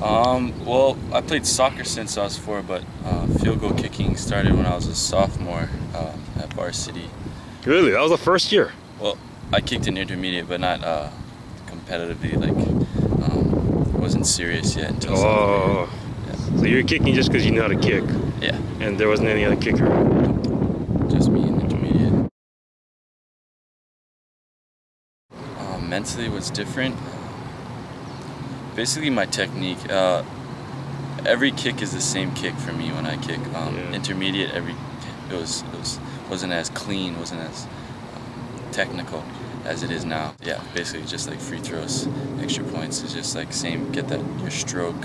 Well, I played soccer since I was 4, but field goal kicking started when I was a sophomore at varsity. Really? That was the first year? Well, I kicked in intermediate, but not competitively. Like, wasn't serious yet until sophomore year. Yeah. So you were kicking just because you knew how to kick? Yeah. And there wasn't any other kicker? Just me in intermediate. Mentally, what's different? Basically, my technique. Every kick is the same kick for me when I kick. Intermediate, wasn't as clean, wasn't as technical as it is now. Yeah, basically just like free throws, extra points. It's just like same. Get that your stroke.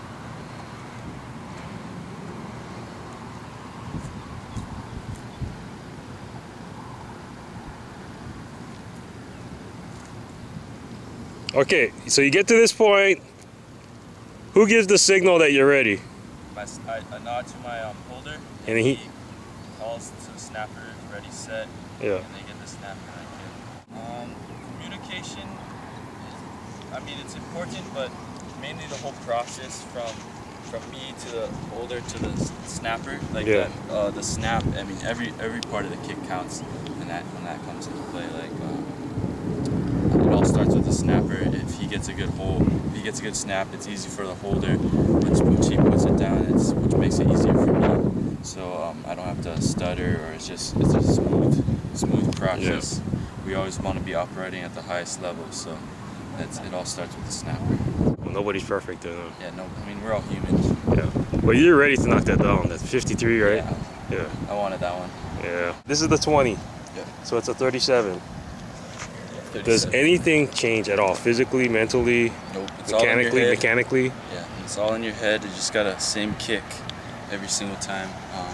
Okay, so you get to this point. Who gives the signal that you're ready? I nod to my holder, and he calls to the snapper, ready, set, yeah. And they get the snap and I kick. Communication, I mean, it's important, but mainly the whole process from me to the holder to the snapper, like the snap. I mean, every part of the kick counts, and when that comes into play, like. It all starts with the snapper. If he gets a good snap, it's easy for the holder. Once he puts it down, which makes it easier for me. So I don't have to stutter, or it's a smooth process. Yeah. We always want to be operating at the highest level, so it all starts with the snapper. Well, nobody's perfect, though. Yeah, no. I mean, we're all humans. Yeah. Well, you're ready to knock that down. That's 53, right? Yeah. Yeah. I wanted that one. Yeah. This is the 20. Yeah. So it's a 37. 37. Does anything change at all? Physically, mentally, nope. It's mechanically, all in your head. mechanically? Yeah, it's all in your head. You just got a same kick every single time.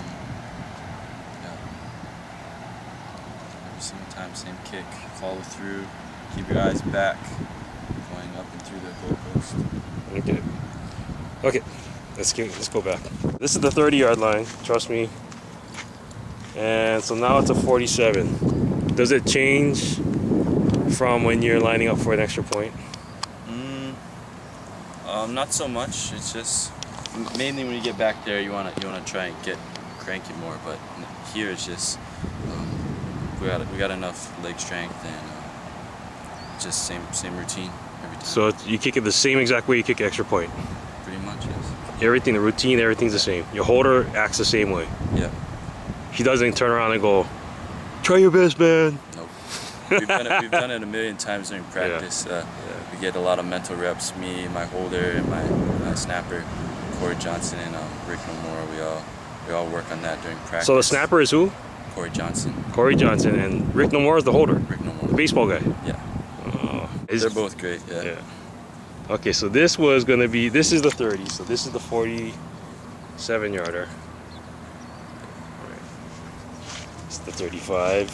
Every single time, same kick. Follow through. Keep your eyes back, going up and through the goalpost. Okay. Okay. Let's go back. This is the 30-yard line. Trust me. And so now it's a 47. Does it change from when you're lining up for an extra point? Not so much. It's just mainly when you get back there, you wanna try and crank it more. But here it's just we got enough leg strength and just same routine every time. So you kick it the same exact way you kick extra point. Pretty much, yes. Everything, the routine, everything's the same. Your holder acts the same way. Yeah. He doesn't turn around and go, "Try your best, man." Nope. We've done it a million times during practice. We get a lot of mental reps. Me, my holder, and my snapper, Corey Johnson and Rick Nomura. We all work on that during practice. So the snapper is who? Corey Johnson. Corey Johnson, and Rick Nomura is the holder. Rick Nomura. The baseball guy. Yeah. They're both great. Yeah. Okay, so this is the 30. So this is the 47-yarder. All right. It's the 35.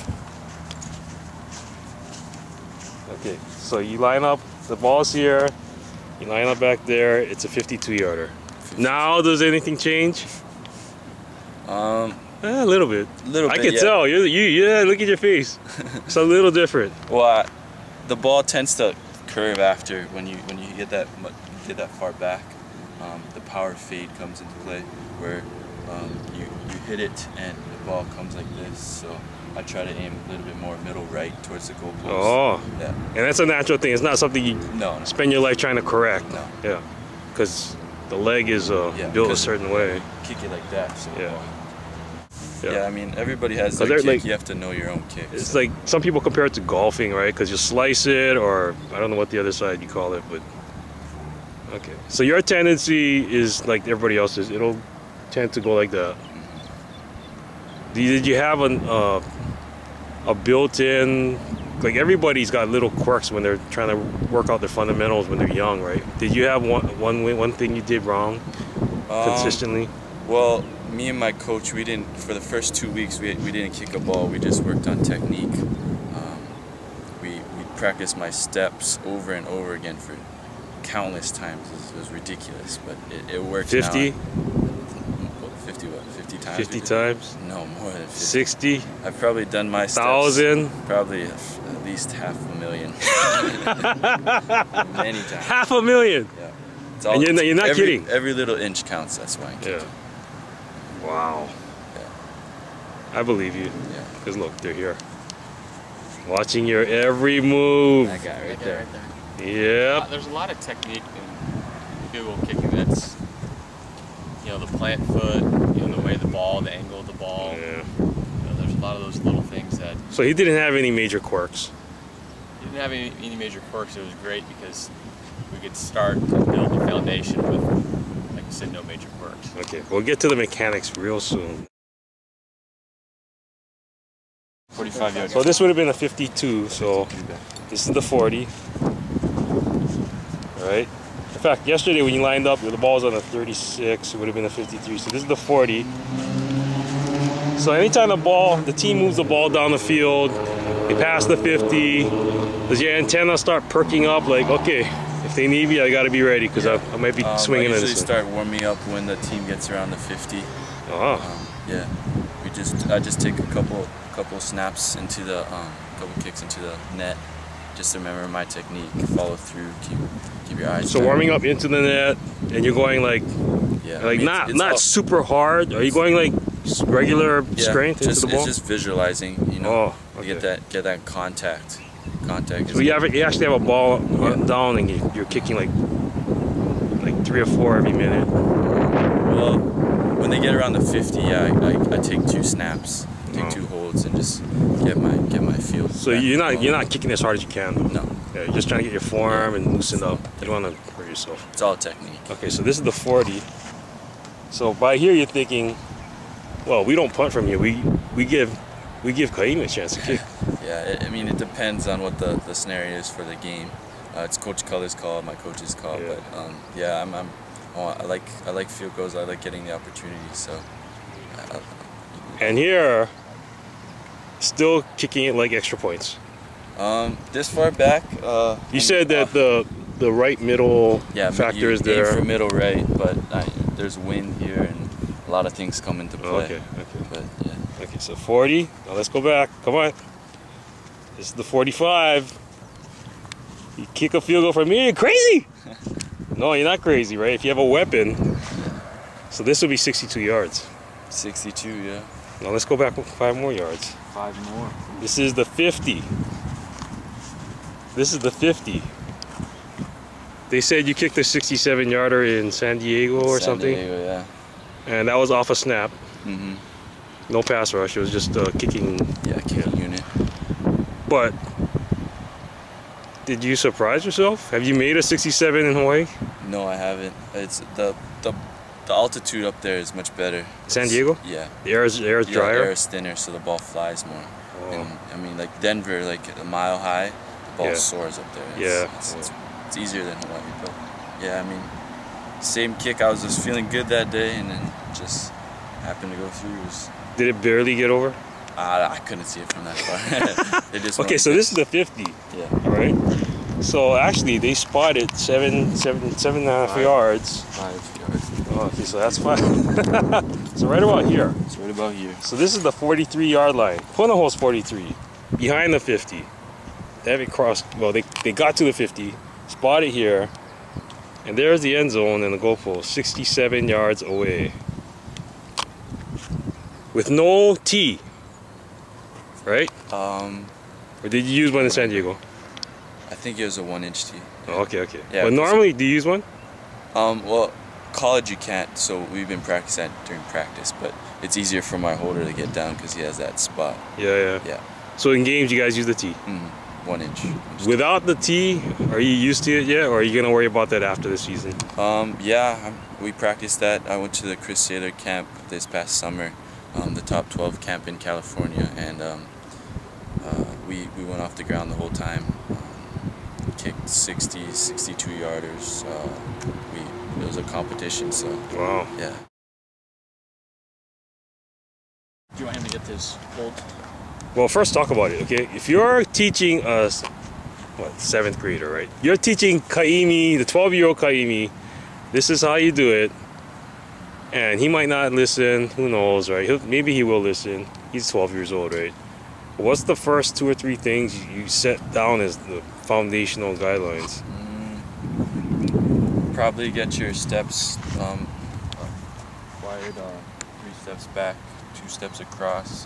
Okay, so you line up, the ball's here, you line up back there, it's a 52-yarder. Now, does anything change? A little bit. I can tell. Yeah, look at your face. It's a little different. Well, the ball tends to curve after when you get that far back. The power fade comes into play, where you hit it and the ball comes like this. So I try to aim a little bit more middle right towards the goalpost. Oh, yeah. And that's a natural thing. It's not something you spend your life trying to correct. No. Yeah, because the leg is built a certain way. Kick it like that. So yeah. I mean, everybody has their kick. Like, you have to know your own kick. It's like some people compare it to golfing, right? Because you slice it, or I don't know what the other side you call it, but okay. So your tendency is like everybody else's. It'll tend to go like that. Did you have a built-in, like everybody's got little quirks when they're trying to work out their fundamentals when they're young, right? Did you have one thing you did wrong consistently? Well, me and my coach, for the first 2 weeks, we didn't kick a ball. We just worked on technique. We practiced my steps over and over again for countless times. It was ridiculous, but it worked. 50? Now. 50 what? 50 times? 50 times? No, more than 50. 60? I've probably done my steps. 1,000? Probably at least 500,000. Many times. 500,000? Yeah. It's all, and you're not kidding. Every little inch counts. That's why I'm kicking. Yeah. Wow. Yeah. I believe you. Yeah. Because look, they're here. Watching your every move. That guy right there. Yep. There's a lot of technique in field goal kicking. That's, you know, the plant foot, you know, the way of the ball, the angle of the ball. Yeah. You know, there's a lot of those little things that. So he didn't have any major quirks. He didn't have any major quirks. It was great because we could start to build the foundation with, like I said, no major quirks. Okay, we'll get to the mechanics real soon. 45 yards. So this would have been a 52, so this is the 40. Right? In fact, yesterday when you lined up, the ball was on a 36, it would have been a 53. So this is the 40. So anytime the team moves the ball down the field, they pass the 50, does your antenna start perking up like, okay, if they need me, I got to be ready because I might be swinging I in usually this start warming up when the team gets around the 50. Yeah, I just take a couple snaps into the couple kicks into the net. Just remember my technique, follow through, keep your eyes. So tight. warming up into the net, and you're going like, yeah, like I mean, not super hard. Are you going like regular strength into the ball? It's just visualizing, you know, okay. get that contact. So you actually have a ball down, and you're kicking like 3 or 4 every minute. Well, when they get around the 50, I take 2 snaps. Take 2 holds and just get my feel. So you're not kicking as hard as you can. No. Yeah, you're just trying to get your form and loosen up. You don't want to hurt yourself. It's all technique. Okay, so this is the 40. So by here you're thinking, well, we don't punt from here. We give Kaimi a chance to kick. Yeah, I mean it depends on what the scenario is for the game. It's Coach Culler's call, my coach's call, Yeah. but yeah, I like field goals. I like getting the opportunity. So. And here, still kicking it like extra points. This far back. You said that the right middle factor is there. Aim for middle right, but there's wind here and a lot of things come into play. Oh, okay. But yeah. Okay, so 40. Now let's go back. Come on. This is the 45. You kick a field goal from here. You're crazy. No, you're not crazy, right? If you have a weapon. So this will be 62 yards. 62, yeah. Now let's go back 5 more yards. 5 more. This is the 50. This is the 50. They said you kicked a 67-yarder in San Diego or something. San Diego, yeah. And that was off a snap. Mm-hmm. No pass rush. It was just kicking. Yeah, kicking unit. But did you surprise yourself? Have you made a 67 in Hawaii? No, I haven't. It's the altitude up there is much better. San Diego? Yeah. The air is drier? The air is thinner, so the ball flies more. Oh. And I mean, like Denver, like a mile high, the ball soars up there. It's easier than Hawaii, but yeah, I mean, same kick. I was just feeling good that day, and then just happened to go through. Did it barely get over? I couldn't see it from that far. They just okay, so this is the 50. Yeah. All right. So actually, they spotted 7.5 yards. 5 yards. Oh, okay, so that's fine. So right about here. It's right about here. So this is the 43-yard line. Punahou's 43, behind the 50. They haven't crossed. Well, they got to the 50, spotted here, and there's the end zone and the goalpost, 67 yards away, with no tee. Right? Or did you use one in San Diego? I think it was a 1-inch tee. Oh, okay. Yeah, but normally, do you use one? Well, college you can't, so we've been practicing that during practice, but it's easier for my holder to get down because he has that spot. Yeah. Yeah. So in games, you guys use the tee? 1 inch. Without the tee, are you used to it yet, or are you going to worry about that after the season? Yeah, we practiced that. I went to the Chris Saylor camp this past summer, the top 12 camp in California, and we went off the ground the whole time. Kicked 60, 62 yarders. It was a competition, so Wow. yeah. Do you want him to get this hold? Well, first talk about it, okay? If you're teaching a, 7th grader, right? You're teaching Kaimi, the 12-year-old Kaimi, this is how you do it, and he might not listen, who knows, right? Maybe he will listen. He's 12 years old, right? What's the first 2 or 3 things you set down as the foundational guidelines? probably get your steps wired 3 steps back, 2 steps across.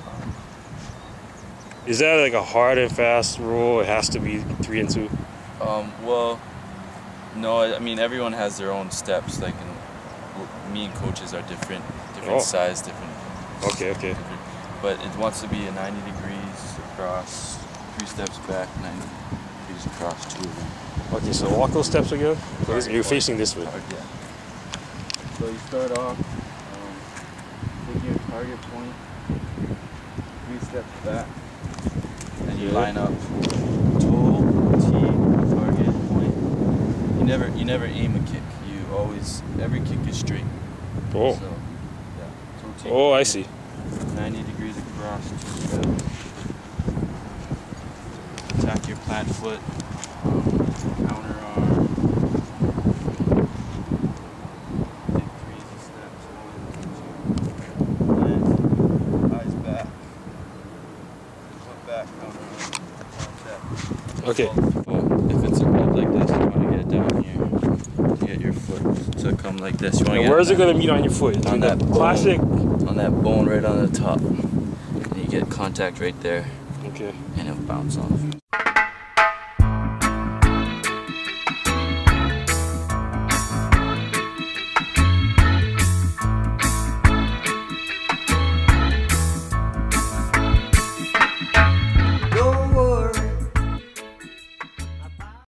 Is that like a hard and fast rule? It has to be 3 and 2? Well, no, I mean everyone has their own steps. Like, me and coaches are different size, different. Okay. Different, but it wants to be a 90 degrees across, 3 steps back, 90 degrees across, 2 of them. Okay, so walk those steps again. You're facing this way. Yeah. So you start off, take your target point, 3 steps back, and you line up toe, tee, target, point. You never aim a kick. You always, every kick is straight. Oh. So, yeah. Toe, tee, Oh, I see. 90 degrees across, 2 steps. Attack your plant foot. Counter arm. Take 3 easy steps. 1, 2. Plant. Eyes back. Foot back. Counter arm. Okay. Well, if it's up like this, you want to get it down here. To get your foot to come like this. You want to And where is it going to meet on your foot? on that plastic? On that bone right on the top. And you get contact right there. Okay. And it'll bounce off.